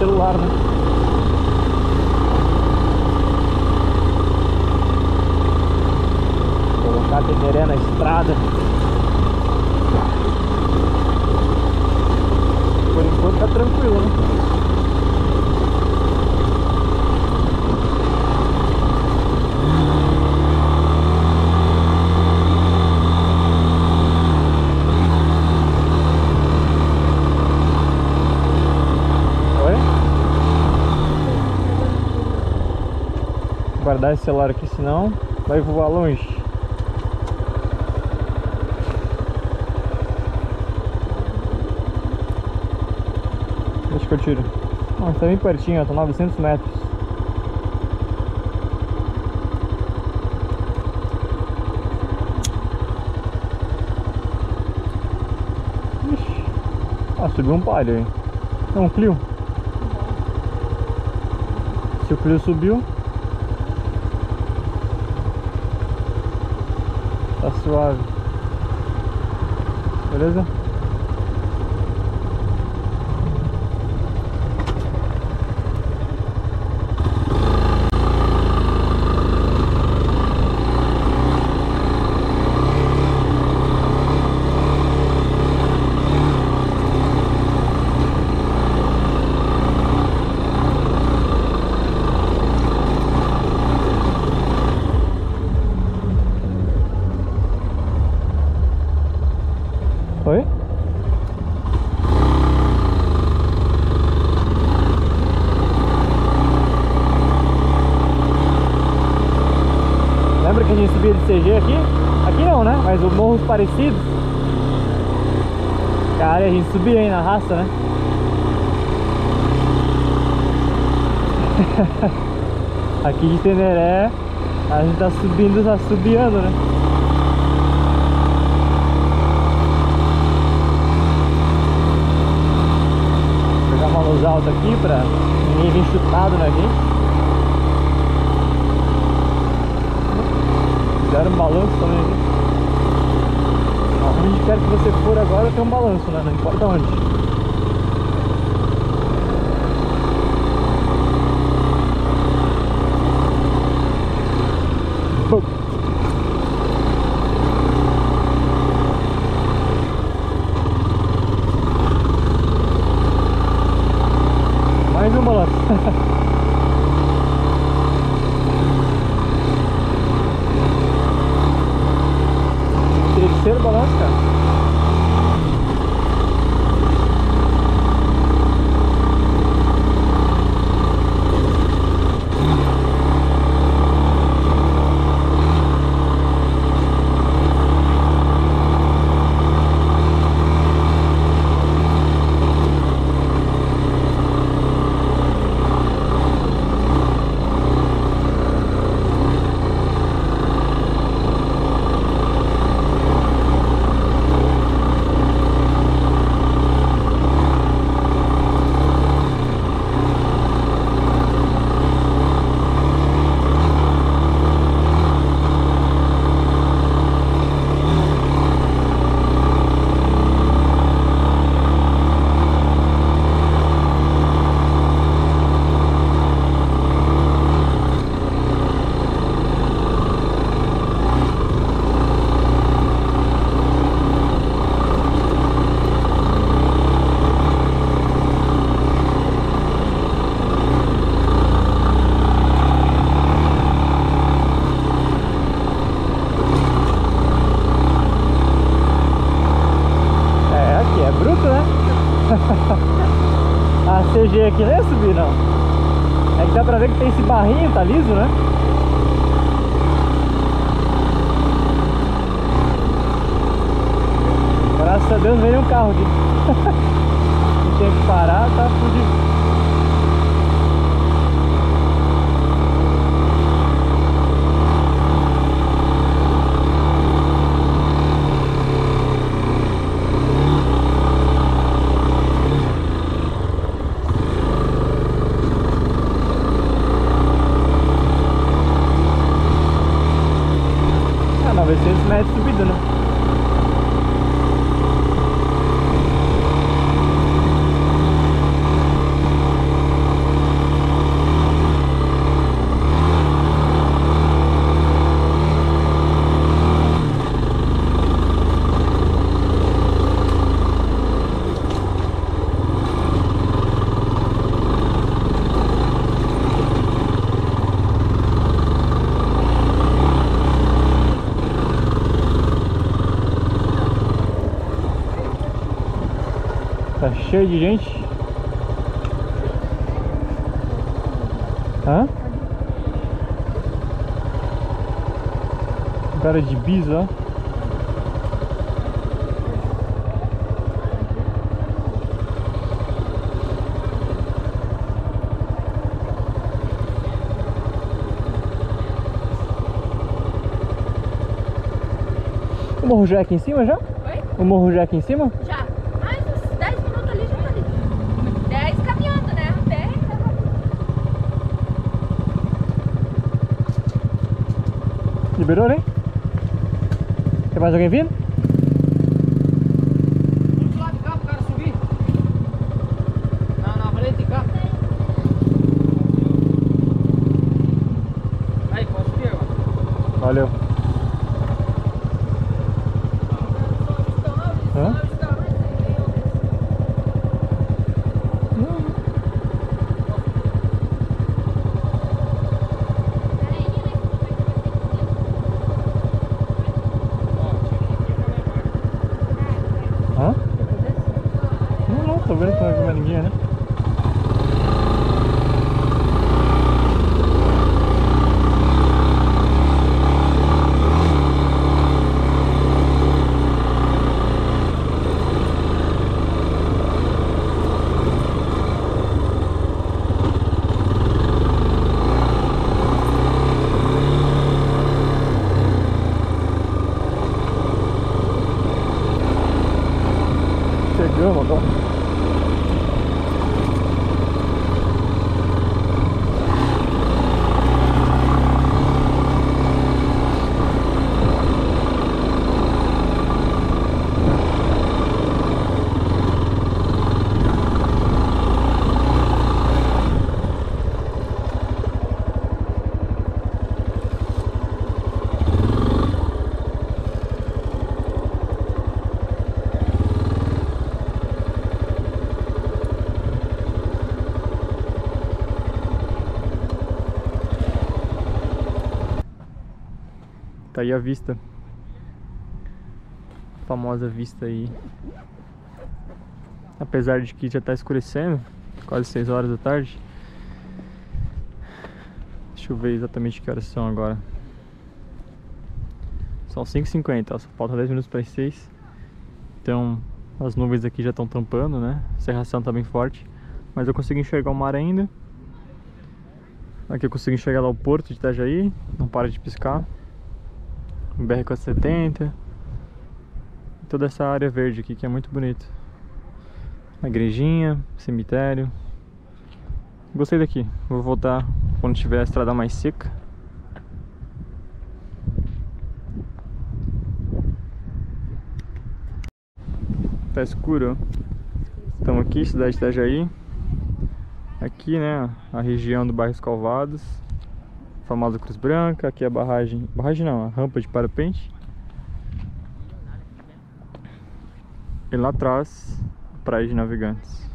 celular, né? Colocar a Teneré na estrada. Por enquanto tá tranquilo, né? Guardar esse celular aqui, senão vai voar longe. Deixa que eu tiro. Não, tá bem pertinho, ó, tá 900 metros. Ixi. Ah, subiu um Palio aí. É um Clio. Se o Clio subiu, tá suave. Beleza? Oi? Lembra que a gente subia de CG aqui? Aqui não, né? Mas os morros parecidos. Cara, a gente subia aí na raça, né? Aqui de Teneré a gente tá subindo, tá subiando, né? Luz alta aqui pra ninguém vir chutado na gente. Fizeram um balanço também aqui. Onde quer que você for agora tem um balanço, né? Não importa onde. Mais um balanço. Terceiro balanço, cara. A CG aqui não ia subir, não. É que dá pra ver que tem esse barrinho, tá liso, né? Graças a Deus não veio um carro aqui. Não tem que parar, tá fudido. Ah, 900 metros de subida, né? Tá cheio de gente. Hã? Cara de bis, ó. O morro já é aqui em cima já? Oi? O morro já é aqui em cima? Já. Mais uns 10 minutos ali, já tá ali. 10 caminhando, né? A pé. Liberou, né? Tem mais alguém vindo? Vamos lá de cá pro cara subir. Na valete de cá. Aí, pode subir agora. Valeu. Hã? Hã? Não, tô vendo que não vai vir mais ninguém, né? Chegamos agora. Tá aí a vista. A famosa vista aí. Apesar de que já tá escurecendo, quase 6 horas da tarde. Deixa eu ver exatamente que horas são agora. São 5h50, só falta 10 minutos para as 6. Então as nuvens aqui já estão tampando, né? A cerração tá bem forte. Mas eu consigo enxergar o mar ainda. Aqui eu consigo enxergar lá o porto de Itajaí. Não para de piscar. O BR-470. Toda essa área verde aqui que é muito bonito. A igrejinha, cemitério. Gostei daqui. Vou voltar quando tiver a estrada mais seca. Tá escuro, ó. Estamos aqui, cidade de Itajaí. Aqui, né, a região do bairro Calvados. Famosa Cruz Branca. Aqui a barragem. Barragem não, a rampa de parapente. E lá atrás, Praia de Navegantes.